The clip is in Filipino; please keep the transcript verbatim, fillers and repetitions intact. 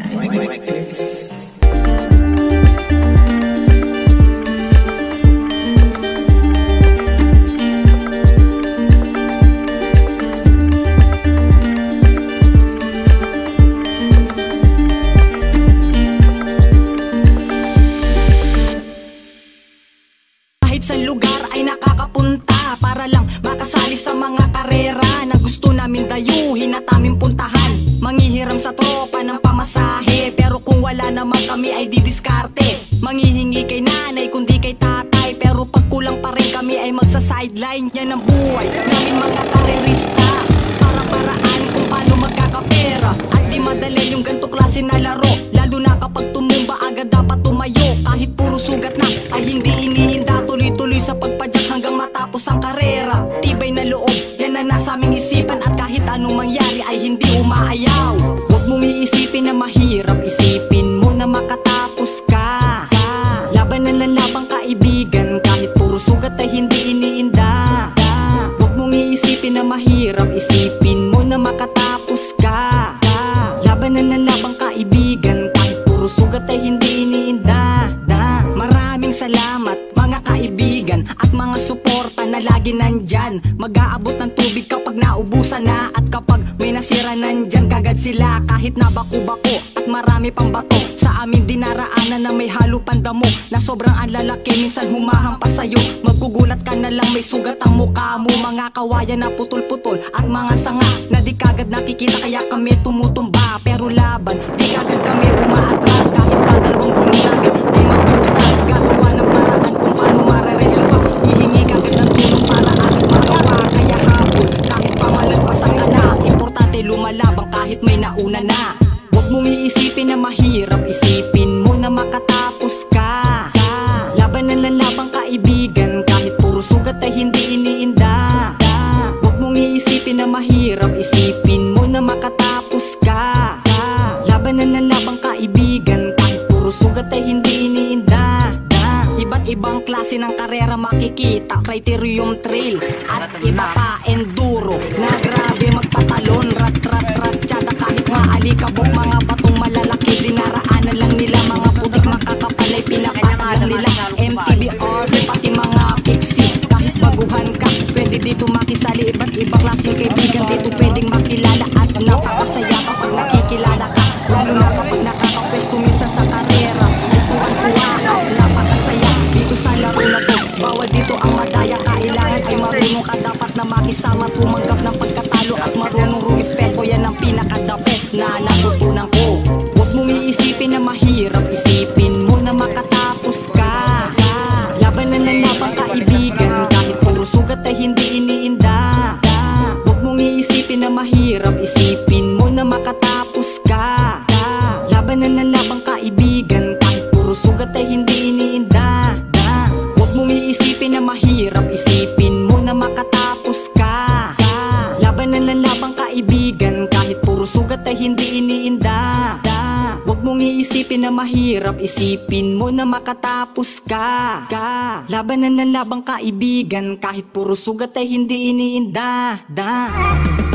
Kahit sa lugar ay nakakapunta para lang makasali sa mga karera na gusto namin dayuhin at aming puntahan. Manghihiram sa tropa ng pamasahe, pero kung wala naman kami ay didiskarte. Manghihingi kay nanay kundi kay tatay, pero pag kulang pa rin kami ay magsa-sideline. Yan ang buhay namin mga karerista, para-paraan kung paano magkakapera. At di madali yung ganto klase na laro, lalo na kapag tumumba agad dapat tumayo. Kahit puro sugat na ay hindi inihinda, tuloy-tuloy sa pagpadyak hanggang matapos ang karera. Tibay na loob, yan na nasa aming isipan, at kahit anong mangyari ay hindi umaayaw. Huwag mong iisipin na mahirap, isipin mo na makatapos ka. Laban na lang labang kaibigan, kahit puro sugat ay hindi iniinda. Huwag mong iisipin na mahirap, isipin mo na makatapos ka. Laban na lang labang kaibigan, kahit puro sugat ay hindi iniinda. Maraming salamat mga kaibigan at mga suporta na lagi nandyan. Mag-aabot ng tubig kapag naubusan na, at kapag may nasira nandyan kagad sila. Kahit na bako-bako at marami pang bato sa aming dinaraanan na may halo pandamo, na sobrang ang lalaki minsan humahampas sa'yo. Magkugulat ka na lang may sugat ang mukha mo. Mga kawayan na putol-putol at mga sanga na di kagad nakikita, kaya kami tumutumba. Pero laban, di kagad kami umaatras. Kahit pa dalawang gulo namin di mabutas, gagawa ng paraan kung paano mareresolba. Hihingi kagad ng tulong para aking magawa. Kaya habol, kahit pa malagpasan ka na, importante lumalabang kahit may nauna na. Huwag mong iisipin na mahirap, isipin mo na makatapos ka. Laban na lang labang kaibigan, kahit puro sugat ay hindi iniinda. Huwag mong iisipin na mahirap, isipin mo na makatapos ka. Laban na lang labang kaibigan, kahit puro sugat ay hindi iniinda. Iba't ibang klase ng karera makikita, criterium trail at iba pa enduro, na grabe magpatalon, rat-rat-rat tsada. Kahit maalikabok, mga batong malalaki, dinaraanan lang nila. Mga putik makakapal ay pinapatag nila. M T B R, pati mga pixie. Kahit baguhan ka, pwede dito makisali. Iba't ibang klaseng kaibigan dito pwedeng makilala, at napakasaya kapag nakikilala ka, lalo na kapag nakakapwesto minsan sa karera. Ay tuwan-tuwa at napakasaya dito sa laro na to. Bawal dito ang madaya, kailangan ay marunong ka dapat na makisama, tumanggap ng pagkatalo at marunong rumispeto. Yan ang pinaka-the best na natutunan ko. Huwag mong iisipin na mahirap, isipin mo na makatapos ka. Laban na lang labang kaibigan, kahit puro sugat ay hindi iniinda. Huwag mong iisipin na mahirap, isipin mo na makatapos ka. Laban na lang labang kaibigan, kahit puro sugat ay hindi iniinda. Huwag mong iisipin na mahirap, isipin mo na makatapos ka. Laban na lang labang kaibigan, kahit puro sugat ay hindi iniinda. Huwag mong iisipin na mahirap, isipin mo na makatapos ka. Laban na lang labang kaibigan, kahit puro sugat ay hindi iniinda.